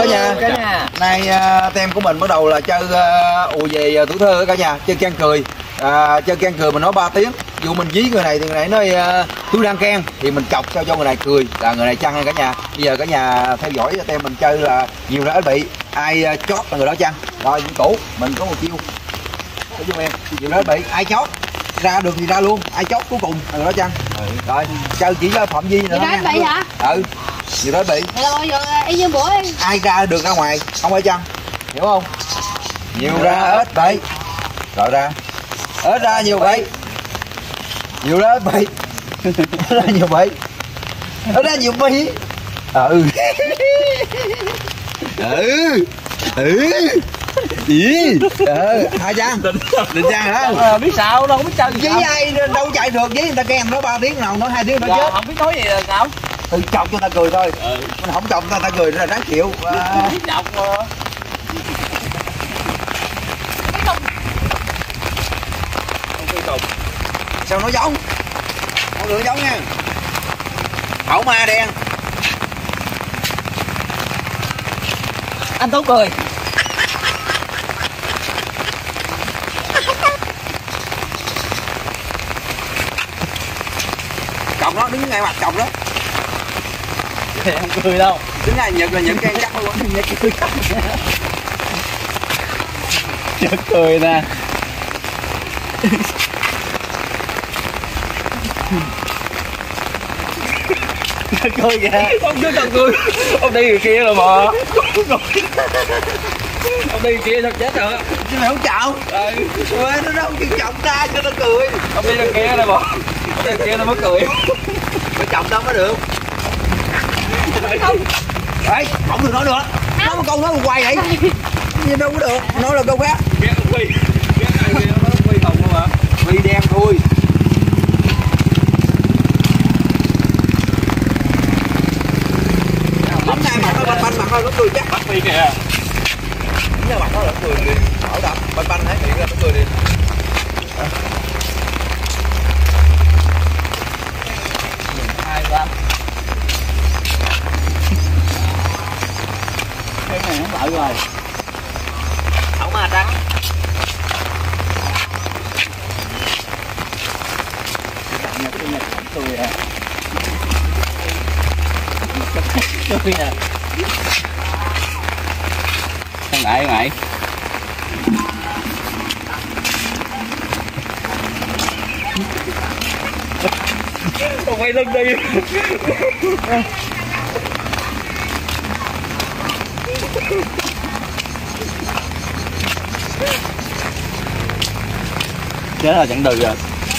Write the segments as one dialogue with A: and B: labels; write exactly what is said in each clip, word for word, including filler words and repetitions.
A: cả nhà. Cả nhà. Nay uh, tem của mình bắt đầu là chơi uh, ùa về tuổi thơ cả nhà, chơi can cười. À, chơi can cười mình nói ba tiếng. Dù mình dí người này thì người này nói uh, tôi đang can thì mình chọc sao cho người này cười là người này chăng nha cả nhà. Bây giờ cả nhà theo dõi tem mình chơi là nhiều ra ít bị ai uh, chót là người đó chăng. Rồi những cũ mình có một chiêu. Thấy chưa em? Nhiều ra ít bị ai chót ra được thì ra luôn, ai chót cuối cùng là người đó chăng. Ừ. Rồi chơi chỉ cho Phạm Vi nữa.
B: Nhiều ra ít bị hả?
A: Ừ. Nhiều đó bị.
B: Vậy là bao giờ y như bữa đi.
A: Ai ra được ra ngoài không phải chăng, hiểu không? Nhiều ra ít bị. Rồi ra ít ra nhiều bị, nhiều ra ít bị. Ít ra nhiều bị, ít ra nhiều bị. Ừ. Ừ. Ừ. Gì? Ờ, hai chăng? Định chăng hả?
C: Ờ, biết sao đâu, không biết chơi gì.
A: Với ai đâu chạy được, với người ta kèm nói ba tiếng nào nói hai tiếng nó
C: dạ,
A: chết.
C: không biết nói gì là sao?
A: Tự chọc cho ta cười thôi. Ừ. Mình không chọc ta ta cười là đáng chịu. À...
C: chọc mà.
A: Sao nó giống? Không được giống nha. Khẩu ma đen.
C: Anh Tú cười.
A: Chọc nó, đứng ngay mặt chọc đó.
C: Không cười đâu.
A: Đứng ngay nhật là nhật cái chắc luôn. Nhật cười chắc.
C: Nhật cười nè. Cười kìa. Ông cứ cần cười. Ông đi người kia rồi mà. Ông đi người kia sao chết rồi.
A: Chứ mày không chào. Ừ. Ủa, nó đâu chịu chọc ta cho nó cười.
C: Ông đi đằng kia rồi mà. Ông đi đằng kia nó mới cười.
A: Phải chọc đâu mới được.
B: Không.
A: Đấy, không được nói nữa. Nói một câu nói một quay vậy. Nhưng đâu có được. Nói là câu khác.
C: Ghét ông Huy. Ghét ai kia nó Huy Hồng không hả?
A: Huy đen thôi. Bấm ngay mặt nó banh banh mặt thôi nó cười chắc.
C: Bắt Huy kìa.
A: Nhớ mặt nó là cười liền. Ở đập banh banh thấy miệng ra nó cười liền.
C: Hai ba. Cái này nó lợi rồi.
A: Khẩu ma trắng.
C: Cái này cười à. Cười nè. Không ngại ngại. Không quay lưng đi. Chết rồi chẳng được rồi.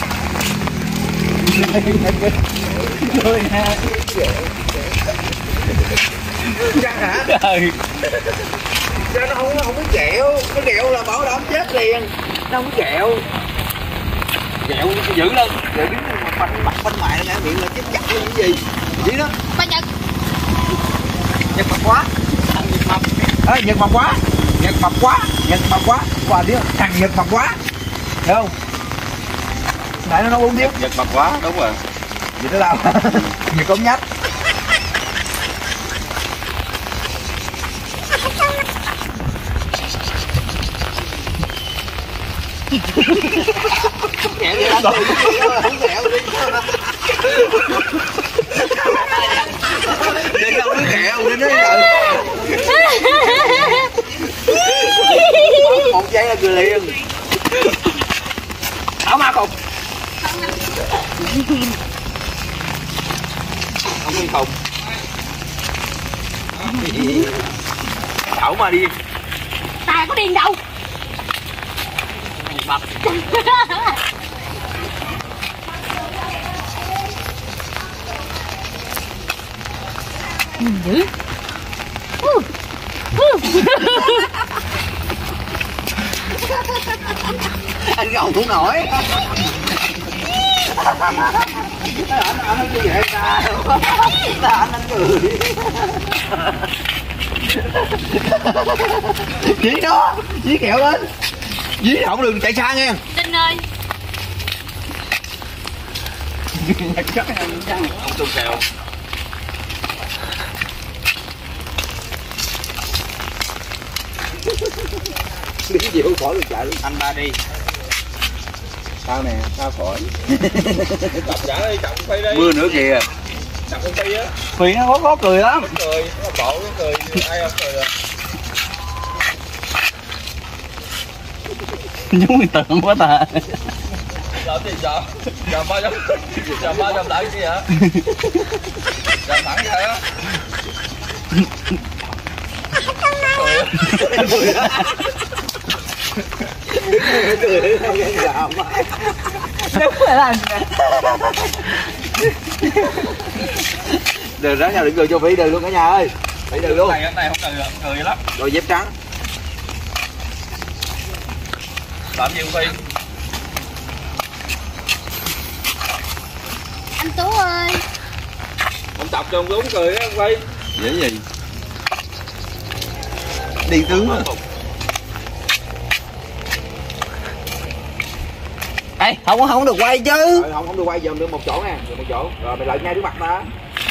C: Cười ha.
A: Chắc hả?
C: Ừ.
A: Cho nó không nó không có kẹo, nó kẹo là bảo đảm chết liền. Nó không kẹo.
C: Dẹo dữ lên.
A: Rồi đứng banh mặt banh mại nó miệng là chết chặt cái gì? Gì đó?
B: Ba Nhật.
A: Nhật mập quá.
C: Thằng Nhật mập.
A: Ê, Nhật mập quá. Nhật mập quá. Nhật mập quá. Qua tiếng thằng Nhật mập quá. Thấy không? Nãy nó nói bốn tiếng.
C: Nhật mập quá, đúng rồi.
A: Gì đó đâu? Nhật ống nhách. Kẹo vậy đó. Không kẹo đi. Đi đâu nó kẹo đi nó một giây là cười liền.
C: Thảo ma cục.
A: Không đi không. Thảo ma đi.
B: Tài có điên đâu.
C: Mập.
B: Dữ.
A: Anh gầu cũng nổi. Anh anh như vậy ta. Ta anh anh cười. Dí đó, dí kẹo lên. Dí không đừng chạy xa nghe.
B: Trinh ơi.
C: Chắc anh không tung kẹo.
A: đi chịu khỏi được chạy.
C: Anh ba đi.
A: Tao nè, tao khỏi.
C: Chọc trả đi, chọc Phi đi.
A: Mưa nữa kìa.
C: Chọc con Phi á.
A: Phi nó khó khó cười lắm.
C: Cười, nó bộ nó cười, ai không cười được.
D: Nhúng mình tưởng quá ta.
C: Làm gì sợ? Giờ ba trăm, giờ ba trăm lại gì hả? Giờ thẳng vậy á. Cười á.
A: Cười cười làm
D: Đúng phải làm gì nè.
A: Đừng ráng nhau đừng cười cho Phi đừng luôn cả nhà ơi. Phi đừng luôn.
C: Này cái này không cười được, cười lắm.
A: Rồi dép trắng.
C: Làm gì không Phi?
B: Anh Tú ơi.
C: Không chọc cho ông đúng cười á Phi.
A: Dễ gì? Đi tướng à.
D: Ê, không không được quay chứ.
A: Rồi, không không được quay dùm được một chỗ nè, được một chỗ. Rồi mày lại ngay trước mặt ta.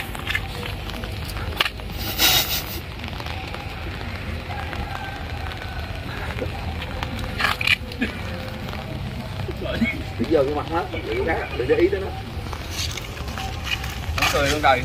A: Bây giờ cái mặt hết, đừng có đừng để ý tới nó.
C: Không cười luôn trời.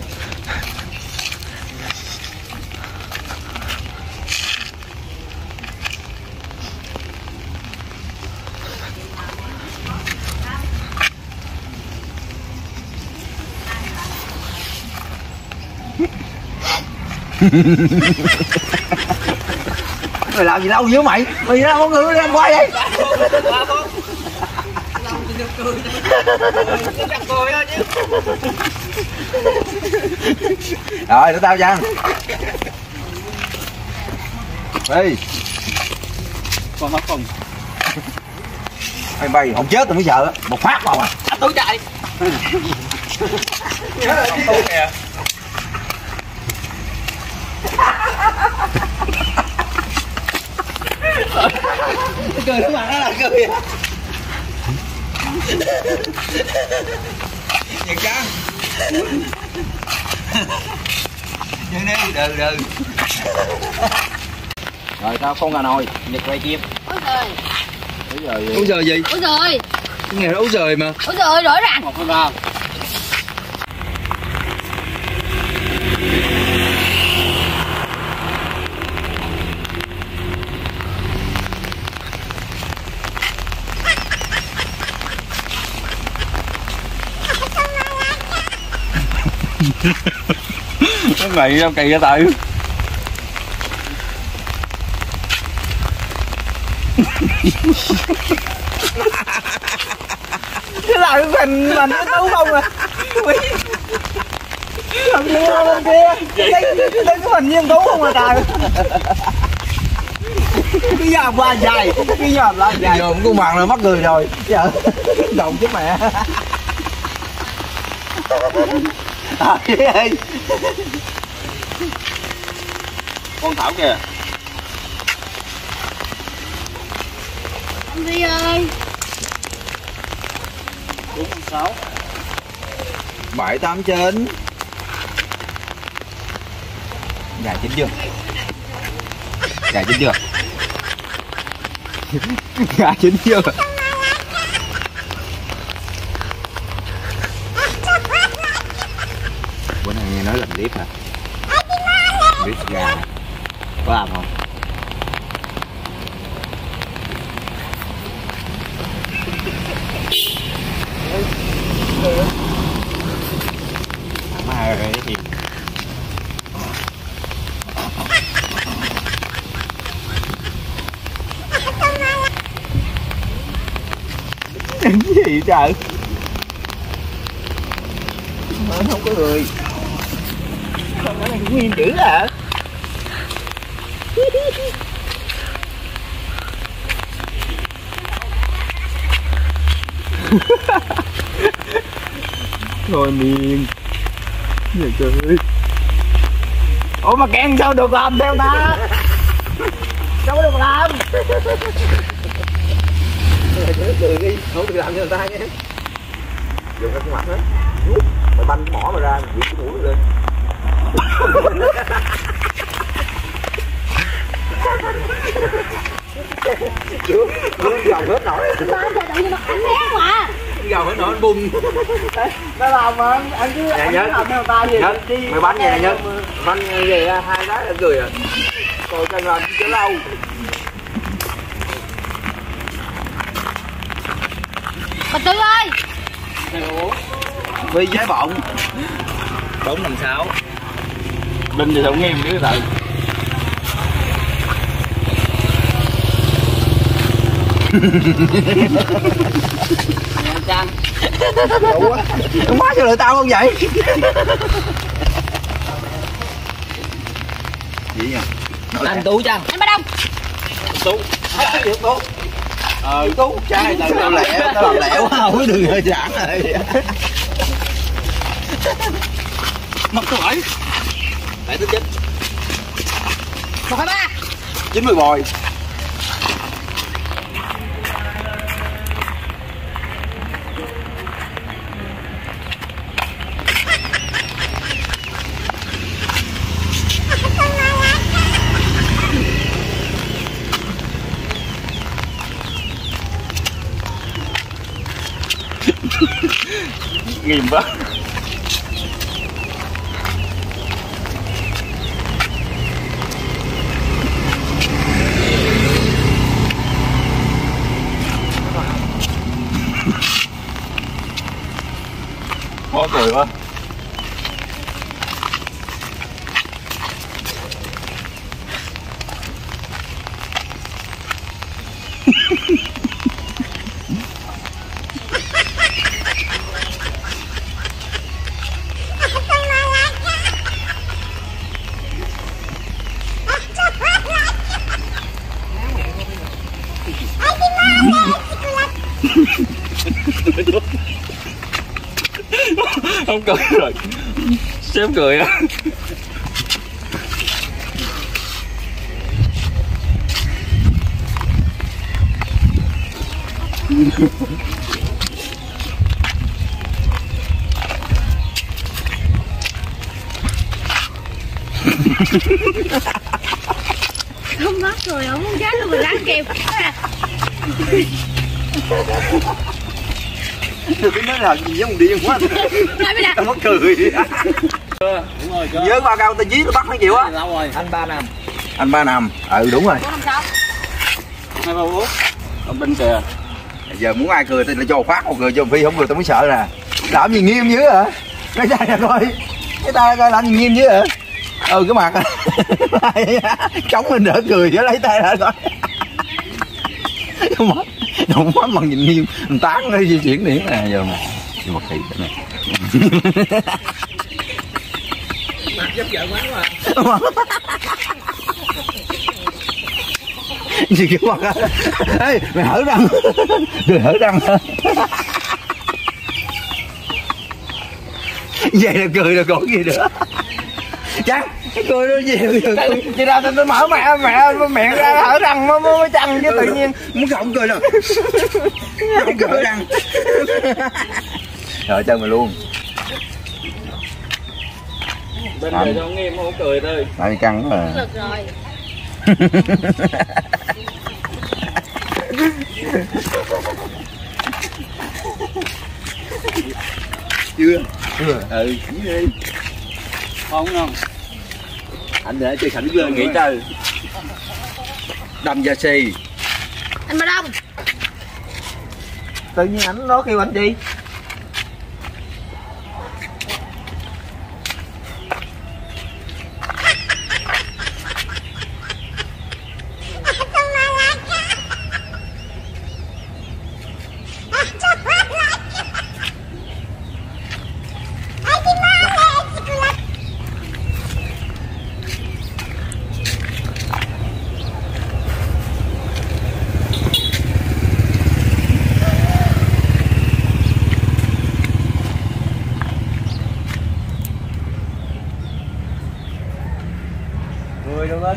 A: Mày làm gì đâu với mày? Mày ra con người đem quay đi. Rồi để tao Giang. Đi.
D: Còn mất không?
A: Mày bay không chết tao mới sợ. Một phát vào à.
D: Anh Tú chạy.
C: Không tốt kìa.
D: Cười đúng mặt đó là cười.
A: Nhật Trắng. Nhật đi, đừ đừ. Rồi tao không gà nồi, Nhật quay chim.
B: Ôi trời.
A: Úi giời.
C: Úi giời gì?
B: Ôi trời.
C: Cái này nó úi giời mà.
B: Ôi trời, rõ ràng.
D: Một con rau.
C: Cái này đâu kỳ ra tự.
D: Cái là cái hình mình cái Tú không à. Thằng kia bên kia. Cái cái hình như Tú không à trời. Cái giờ qua dài, cái giờ là dài.
A: Giờ con bằng là mắc cười rồi. Giờ đồng chứ mẹ. À, ơi.
C: Con Thảo kìa.
B: Anh Phi ơi.
D: Đúng sáu.
A: Bảy tám chín. Gà chín chưa? Gà chín chưa? Gà chín chưa? Bữa nay nghe nói làm clip hả? Clip gà. Có làm không? Mà rồi cái gì? Cái gì trời? Mà không có người.
D: Con cái này cũng nguyên dữ à.
A: Thôi miền. Trời ơi.
D: Ủa mà Ken sao được làm theo ta? Sao được làm?
A: Cười đi, không được làm cho người ta nhé. Dùng cái mặt hết. Mày banh mỏ mà ra, quỷ cái mũi lên. Chưa, chưa gầu hết nổi.
B: Ba giờ tự nhiên mặt anh hét mà.
A: Gầu hết nổi anh bung.
D: Nó làm mà anh, anh cứ
A: Nè
D: anh
A: Nhất,
D: cứ làm theo ta gì
A: Nhất,
D: đi.
A: mày bánh vậy nè Nhất. Bánh gì hai cái là cười à. Coi chân làm cho lâu.
B: Bà Tư ơi.
A: Phi giấy bọng.
C: Bốn năm sáu. Đinh thì không nghe em biết rồi.
B: Chăng.
A: Đủ quá. Má cho lại tao không vậy? Gì nhỉ?
C: Anh Tú chăng?
B: Anh Ba Đông.
C: Tú.
A: À, Tú. Ờ, Tú. Trai tao làm lẹ, tao làm lẹ quá. Không có đường hơi giãn rồi.
C: Mất câu hỏi. Lại tới chín.
B: Một hai ba.
A: chín mươi bồi.
C: Nghiêm quá. Khó cười quá. Không cười rồi. Sếp cười á.
B: Không mất rồi, không muốn chết rồi, mình ráng kịp.
A: Tôi tính nói là gì giống điên quá. Tao mất cười.
C: Đúng rồi, cơ.
A: Nhớ bao cao tao dí tao bắt nó chịu á.
C: Lâu rồi. Anh ba năm.
A: Anh ba năm. Ừ đúng rồi.
B: Bốn năm sáu.
C: Hai ba bốn. Ông Đinh kìa.
A: Giờ muốn ai cười thì là cho phát một cười, cho Phi không cười tao mới sợ nè. Làm gì nghiêm dữ hả? Cái tay nè coi. Cái tay coi làm gì nghiêm dữ hả? Ừ cái mặt. Chống lên đỡ cười chứ lấy tay ra coi. Không mất. Không mất bằng nhìn nghiêm. Mình tán nó di chuyển điển nè giờ mà. Đi một thị này.
C: Mặt giúp vợ quán quá.
A: Gì cái mặt á. Ê mày hở răng. Cười hở răng. Vậy là cười rồi còn gì nữa. Chắc cái cười nó gì được. Chị ra tao mở mẹ mẹ mẹ ra hở răng mới mới chăng chứ tự nhiên muốn không cười đâu. Không cười hở răng. Rồi chân mày luôn.
C: Bên này không nghe em không cười thôi.
A: Tại căng mà.
B: Được rồi.
A: Chưa? Chưa. Ừ, đi.
C: Không không. Anh để chơi khảnh lên nghỉ chơi.
A: Đâm da xì.
B: Anh Ba Đông.
D: Tự nhiên ảnh nó kêu anh đi. Cười luôn đó.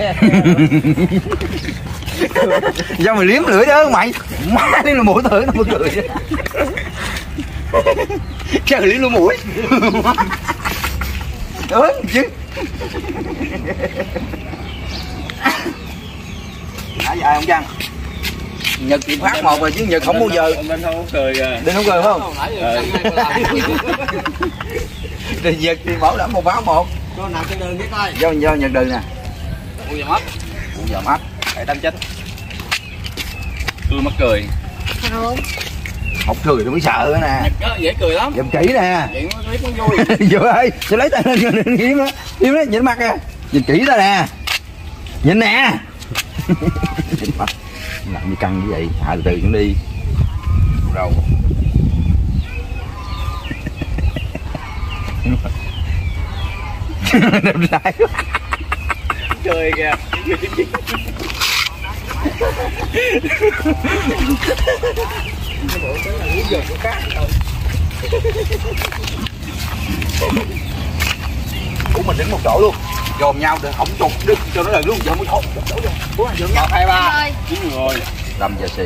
A: Sao mày liếm lưỡi đó mày? Má liếm lưỡi mũi thử nó mới cười chứ. Sao liếm lưỡi mũi? Ớn chứ. thả dài không chăng? Nhật thì phát một rồi chứ Nhật không bao giờ.
C: Bên không có cười à.
A: Đừng không cười không? Thì Nhật thì bảo đảm một báo một.
C: Cho nằm trên đường biết coi.
A: Do do Nhật đường nè.
C: Ui giờ mắt.
A: Ui giờ mắt.
C: Bảy tám chín. Tôi mắc cười.
B: Không.
A: Không cười tôi mới sợ nữa nè.
C: Dễ cười lắm.
A: Dùm kỹ nè.
C: Vậy nó clip nó vui.
A: Vừa ơi, tôi lấy tay lên nhìn kiếm đó. Kiếm đó, nhìn mặt nè. Nhìn kỹ ra nè. Nhìn nè. Nhìn mặt. Làm như căng như vậy, thả từ từ xuống đi. Đâu. Đẹp trai quá.
C: Cười kìa.
A: Ủa mình đứng một chỗ luôn, dồn nhau để không trục đứt cho nó lần luôn, giờ mới thôi.
C: Một hai ba. Chín rồi.
A: Đâm giờ xì.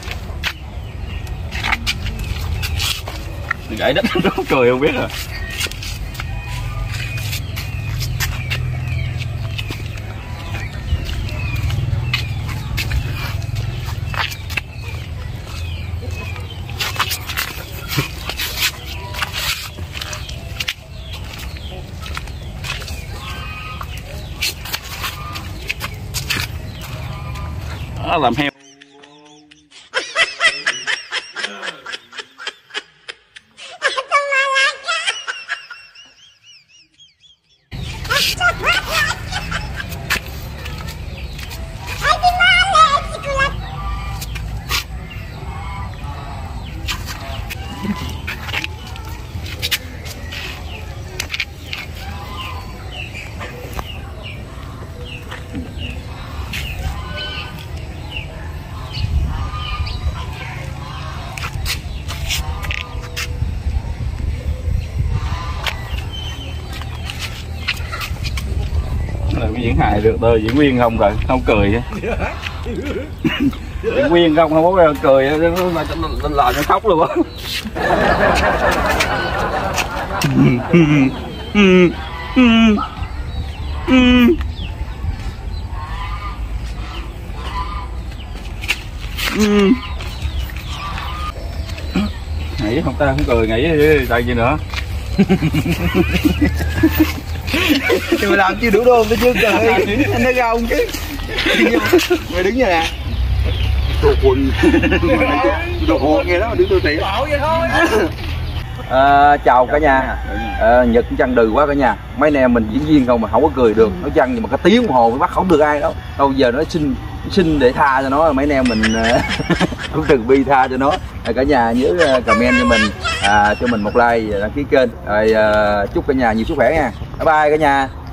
C: Đừng gãy đất nó cười không biết à. Đó, làm heo. Là cái diễn hài được tôi diễn viên không rồi không cười diễn viên không không có cười nó mà lên lò nó khóc luôn á. Nghĩ không ta không cười nghĩ tại gì nữa.
A: Thì mày làm chứ đủ đôn tôi chưa cười. Anh nói ra ông chứ. Mày đứng như nè. Đồ hồn. Đồ hồn nghe đó mà đứng tôi tỉ. À, chào cả nhà. À, Nhật chăn đừ quá cả nhà. Mấy anh em mình diễn viên không mà không có cười được. Nó chăn nhưng mà cái tiếng đồng hồ mới bắt không được ai đâu. Đâu giờ nó xin xin để tha cho nó, mấy anh em mình cũng từng bi tha cho nó. À, cả nhà nhớ comment cho mình, à, cho mình một like, đăng ký kênh rồi, à, chúc cả nhà nhiều sức khỏe nha. Bye bye cả nhà.